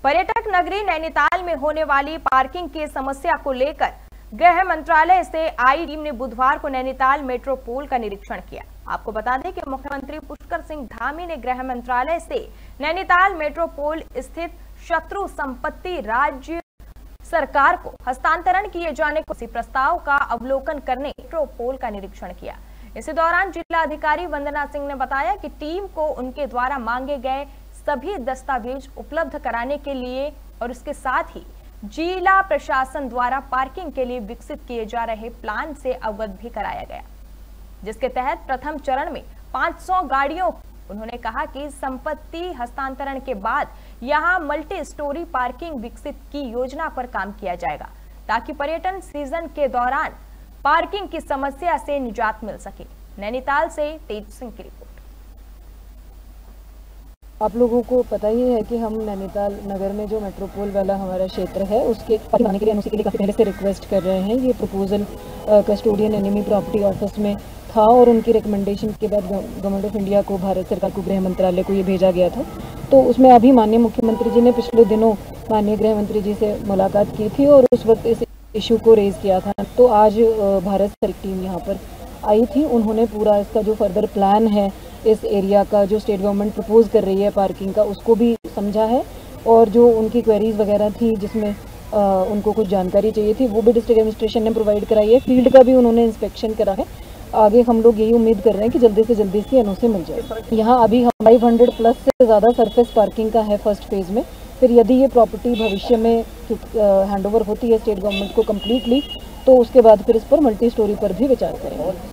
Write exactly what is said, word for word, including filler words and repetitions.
पर्यटक नगरी नैनीताल में होने वाली पार्किंग की समस्या को लेकर गृह मंत्रालय से आई टीम ने बुधवार को नैनीताल मेट्रोपोल का निरीक्षण किया। आपको बता दें कि मुख्यमंत्री पुष्कर सिंह धामी ने गृह मंत्रालय से नैनीताल मेट्रोपोल स्थित शत्रु संपत्ति राज्य सरकार को हस्तांतरण किए जाने को इसी प्रस्ताव का अवलोकन करने मेट्रोपोल का निरीक्षण किया। इसी दौरान जिला अधिकारी वंदना सिंह ने बताया कि टीम को उनके द्वारा मांगे गए सभी दस्तावेज उपलब्ध कराने के लिए और इसके साथ ही जिला प्रशासन द्वारा पार्किंग के लिए विकसित किए जा रहे प्लान से अवगत भी कराया गया, जिसके तहत प्रथम चरण में पाँच सौ गाड़ियों। उन्होंने कहा कि संपत्ति हस्तांतरण के बाद यहां मल्टी स्टोरी पार्किंग विकसित की योजना पर काम किया जाएगा, ताकि पर्यटन सीजन के दौरान पार्किंग की समस्या से निजात मिल सके। नैनीताल से तेज सिंह की रिपोर्ट। आप लोगों को पता ही है कि हम नैनीताल नगर में जो मेट्रोपोल वाला हमारा क्षेत्र है उसके बनाने के लिए एनओसी के लिए काफ़ी पहले से रिक्वेस्ट कर रहे हैं। ये proposal custodian enemy property office में था और उनकी रिकमेंडेशन के बाद गवर्नमेंट ऑफ इंडिया को, भारत सरकार को, गृह मंत्रालय को ये भेजा गया था। तो उसमें अभी माननीय मुख्यमंत्री जी ने पिछले दिनों माननीय गृह मंत्री जी से मुलाकात की थी और उस वक्त इस इशू को रेज किया था। तो आज भारत सरकार की टीम यहाँ पर आई थी। उन्होंने पूरा इसका जो फर्दर प्लान है इस एरिया का, जो स्टेट गवर्नमेंट प्रपोज कर रही है पार्किंग का, उसको भी समझा है और जो उनकी क्वेरीज वगैरह थी जिसमें आ, उनको कुछ जानकारी चाहिए थी वो भी डिस्ट्रिक्ट एडमिनिस्ट्रेशन ने प्रोवाइड कराई है। फील्ड का भी उन्होंने इंस्पेक्शन करा है। आगे हम लोग यही उम्मीद कर रहे हैं कि जल्दी से जल्दी इसकी एनओसी मिल जाए। यहाँ अभी हम पाँच सौ प्लस से ज़्यादा सरफेस पार्किंग का है फर्स्ट फेज में। फिर यदि ये प्रॉपर्टी भविष्य में हैंडओवर होती है स्टेट गवर्नमेंट को कम्प्लीटली, तो उसके बाद फिर इस पर मल्टी स्टोरी पर भी विचार करेंगे।